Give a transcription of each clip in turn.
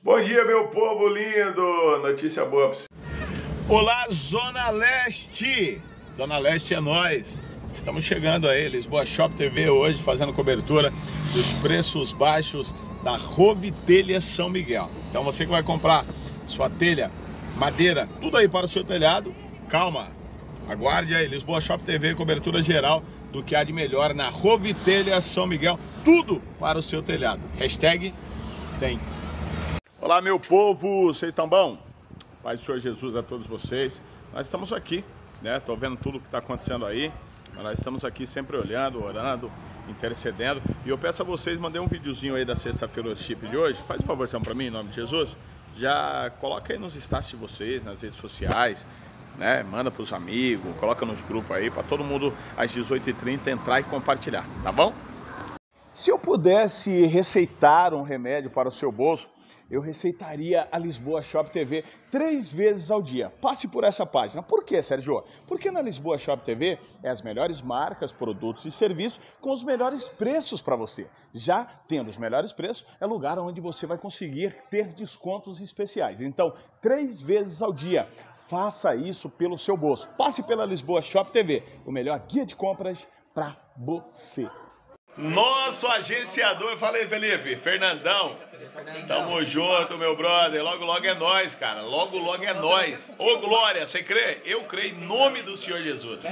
Bom dia, meu povo lindo! Notícia boa pra você. Olá, Zona Leste! Zona Leste é nós. Estamos chegando aí, Lisboa Shop TV hoje, fazendo cobertura dos preços baixos da Hove Telha São Miguel. Então você que vai comprar sua telha, madeira, tudo aí para o seu telhado, calma, aguarde aí, Lisboa Shop TV, cobertura geral do que há de melhor na Hove Telha São Miguel, tudo para o seu telhado. Hashtag tem. Olá, meu povo, vocês estão bom? Pai do Senhor Jesus a todos vocês. Nós estamos aqui, né? Tô vendo tudo que está acontecendo aí. Nós estamos aqui sempre olhando, orando, intercedendo. E eu peço a vocês, mandei um videozinho aí da sexta-feira do chip de hoje. Faz um favorção para mim, em nome de Jesus. Já coloca aí nos status de vocês, nas redes sociais, né? Manda para os amigos, coloca nos grupos aí, para todo mundo às 18h30 entrar e compartilhar, tá bom? Se eu pudesse receitar um remédio para o seu bolso, eu receitaria a Lisboa Shop TV 3 vezes ao dia. Passe por essa página. Por quê, Sérgio? Porque na Lisboa Shop TV é as melhores marcas, produtos e serviços com os melhores preços para você. Já tendo os melhores preços, é lugar onde você vai conseguir ter descontos especiais. Então, 3 vezes ao dia. Faça isso pelo seu bolso. Passe pela Lisboa Shop TV, o melhor guia de compras para você. Nosso agenciador, falei Felipe, Fernandão, tamo junto, meu brother, logo logo é nós, cara, logo logo é nós. Ô Glória, você crê? Eu creio em nome do Senhor Jesus.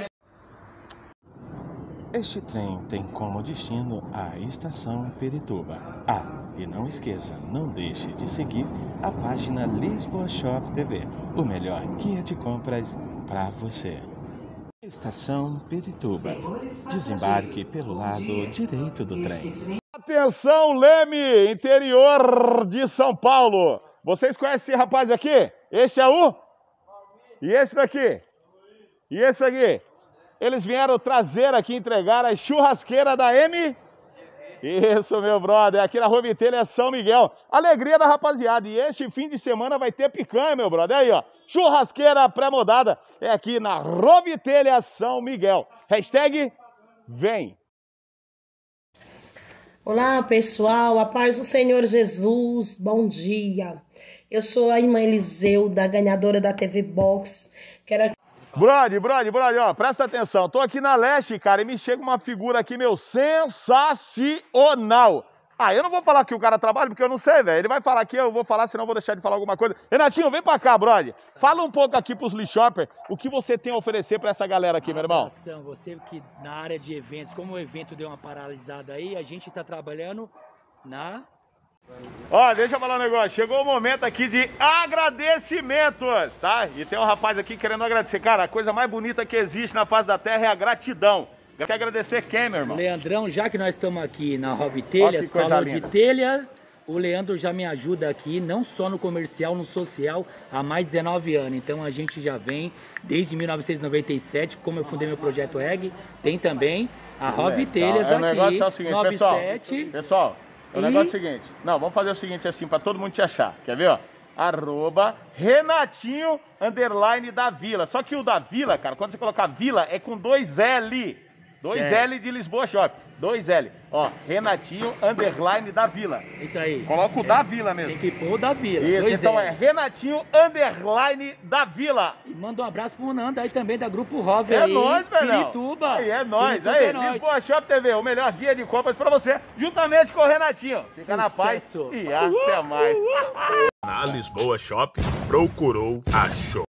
Este trem tem como destino a Estação Pirituba. E não esqueça, não deixe de seguir a página Lisboa Shop TV, o melhor guia de compras para você. Estação Pirituba. Desembarque pelo lado direito do trem. Atenção, Leme, interior de São Paulo. Vocês conhecem esse rapaz aqui? Este é o? E esse daqui? E esse aqui? Eles vieram trazer aqui, entregar a churrasqueira da M. Isso, meu brother, aqui na Hove Telha São Miguel. Alegria da rapaziada. E este fim de semana vai ter picanha, meu brother. Aí, ó, churrasqueira pré-modada é aqui na Hove Telha São Miguel. Hashtag vem. Olá, pessoal. A paz do Senhor Jesus. Bom dia. Eu sou a irmã Eliseuda, ganhadora da TV Box. Quero... Brother, ó, presta atenção. Tô aqui na Leste, cara, e me chega uma figura aqui, meu, sensacional. Eu não vou falar que o cara trabalha, porque eu não sei, velho. Ele vai falar aqui, eu vou falar, senão eu vou deixar de falar alguma coisa. Renatinho, vem pra cá, brother. Fala um pouco aqui pros Lixhopper, o que você tem a oferecer pra essa galera aqui, meu irmão. Você que na área de eventos, como o evento deu uma paralisada aí, a gente tá trabalhando na... Ó, deixa eu falar um negócio, chegou o momento aqui de agradecimentos, tá? E tem um rapaz aqui querendo agradecer. Cara, a coisa mais bonita que existe na face da terra é a gratidão. Quer agradecer quem, meu irmão? Leandrão, já que nós estamos aqui na Hove Telha, falou de telha, o Leandro já me ajuda aqui, não só no comercial, no social, há mais de 19 anos. Então a gente já vem desde 1997, como eu fundei meu projeto EG, tem também a Hove Telhas aqui, o negócio é o seguinte, 97. Pessoal, o negócio é o seguinte, não, vamos fazer o seguinte assim, pra todo mundo te achar, quer ver, ó? @Renatinho da Vila. Só que o da Vila, cara, quando você colocar Vila, é com 2 L. 2 L de Lisboa Shop. 2 L. Ó, Renatinho da Vila. Isso aí. Coloca o da Vila mesmo. Tem que pôr o da Vila. Isso, então é Renatinho da Vila. E manda um abraço pro Nando aí também, da Grupo Hove aí. É nóis, velho. Pirituba. Aí, é nóis. Aí, Lisboa Shop TV, o melhor guia de compras pra você, juntamente com o Renatinho. Fica na paz e até mais. Na Lisboa Shop, procurou, achou.